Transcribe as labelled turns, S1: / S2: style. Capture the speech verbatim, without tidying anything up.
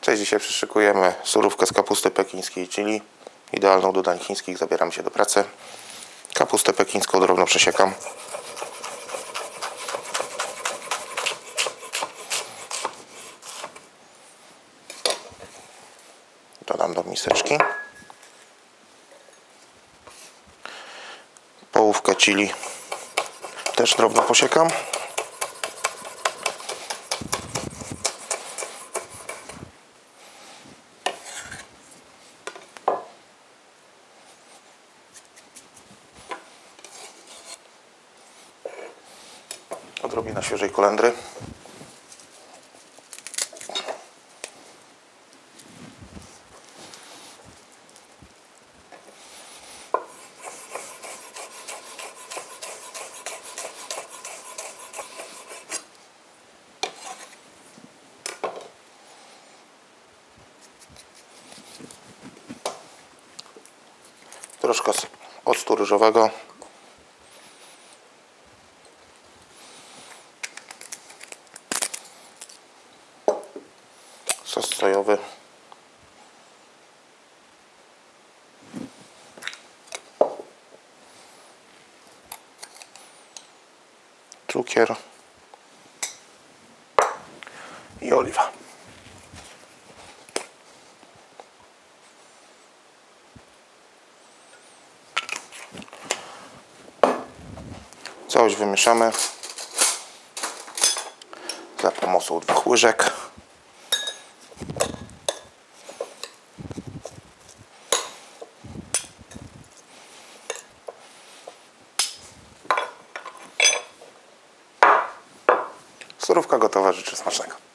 S1: Cześć, dzisiaj przyszykujemy surówkę z kapusty pekińskiej, czyli idealną do dań chińskich. Zabieramy się do pracy. Kapustę pekińską drobno przesiekam. Dodam do miseczki. Połówkę chili też drobno posiekam. Odrobina świeżej kolendry. Troszkę octu ryżowego. Sos sojowy. Cukier. I oliwa. Całość wymieszamy za pomocą dwóch łyżek. Surówka gotowa, życzę smacznego.